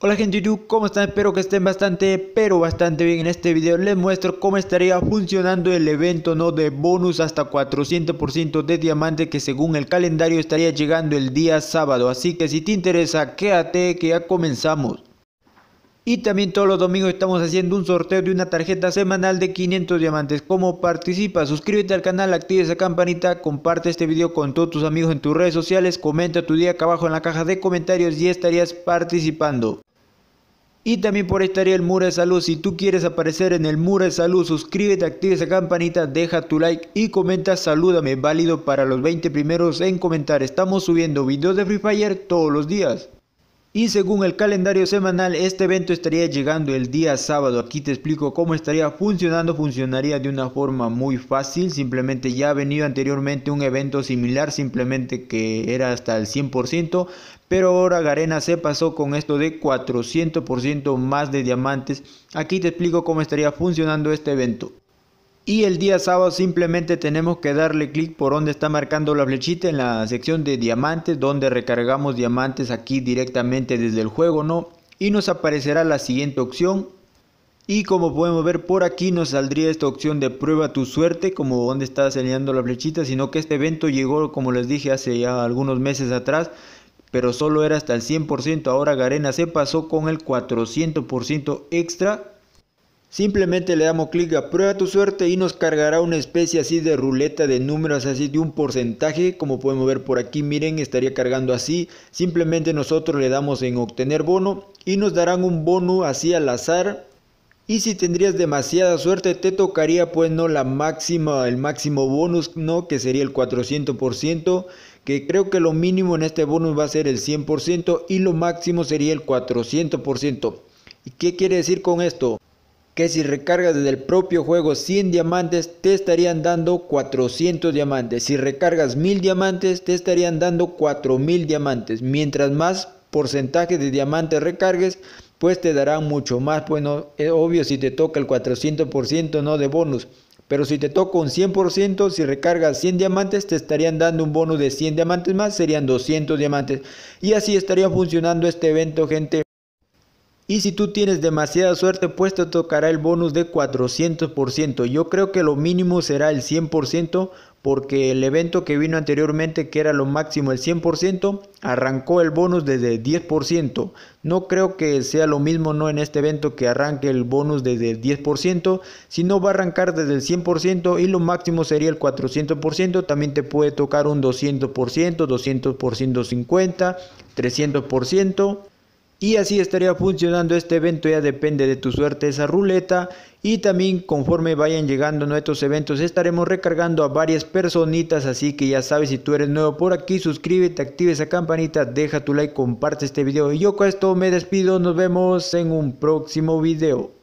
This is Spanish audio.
Hola gente de YouTube, ¿cómo están? Espero que estén bastante bien. En este video les muestro cómo estaría funcionando el evento de bonus hasta 400% de diamante, que según el calendario estaría llegando el día sábado. Así que si te interesa, quédate que ya comenzamos. Y también todos los domingos estamos haciendo un sorteo de una tarjeta semanal de 500 diamantes. ¿Cómo participa? Suscríbete al canal, activa esa campanita, comparte este video con todos tus amigos en tus redes sociales, comenta tu día acá abajo en la caja de comentarios y estarías participando. Y también por ahí estaría el muro de salud. Si tú quieres aparecer en el muro de salud, suscríbete, activa esa campanita, deja tu like y comenta salúdame, válido para los 20 primeros en comentar. Estamos subiendo videos de Free Fire todos los días. Y según el calendario semanal, este evento estaría llegando el día sábado. Aquí te explico cómo estaría funcionando. Funcionaría de una forma muy fácil. Simplemente ya ha venido anteriormente un evento similar, simplemente que era hasta el 100%. Pero ahora Garena se pasó con esto de 400% más de diamantes. Aquí te explico cómo estaría funcionando este evento. Y el día sábado simplemente tenemos que darle clic por donde está marcando la flechita en la sección de diamantes, donde recargamos diamantes aquí directamente desde el juego, y nos aparecerá la siguiente opción. Y como podemos ver por aquí nos saldría esta opción de prueba tu suerte, como donde está señalando la flechita, sino que este evento llegó, como les dije, hace ya algunos meses atrás, pero solo era hasta el 100%, ahora Garena se pasó con el 400% extra. Simplemente le damos clic a prueba tu suerte y nos cargará una especie así de ruleta de números, así de un porcentaje, como podemos ver por aquí, miren, estaría cargando así. Simplemente nosotros le damos en obtener bono y nos darán un bono así al azar. Y si tendrías demasiada suerte te tocaría pues el máximo bonus, que sería el 400%, que creo que lo mínimo en este bonus va a ser el 100% y lo máximo sería el 400%. ¿Y qué quiere decir con esto? Que si recargas desde el propio juego 100 diamantes te estarían dando 400 diamantes. Si recargas 1000 diamantes te estarían dando 4000 diamantes. Mientras más porcentaje de diamantes recargues, pues te darán mucho más. Bueno, es obvio si te toca el 400% de bonus. Pero si te toca un 100%, si recargas 100 diamantes te estarían dando un bonus de 100 diamantes más, serían 200 diamantes. Y así estaría funcionando este evento, gente. Y si tú tienes demasiada suerte, pues te tocará el bonus de 400%. Yo creo que lo mínimo será el 100%, porque el evento que vino anteriormente, que era lo máximo el 100%, arrancó el bonus desde 10%. No creo que sea lo mismo en este evento que arranque el bonus desde 10%, sino va a arrancar desde el 100% y lo máximo sería el 400%. También te puede tocar un 200%, 200%, 50%, 300%. Y así estaría funcionando este evento, ya depende de tu suerte esa ruleta. Y también conforme vayan llegando nuestros eventos estaremos recargando a varias personitas, así que ya sabes, si tú eres nuevo por aquí, suscríbete, activa esa campanita, deja tu like, comparte este video. Y yo con esto me despido, nos vemos en un próximo video.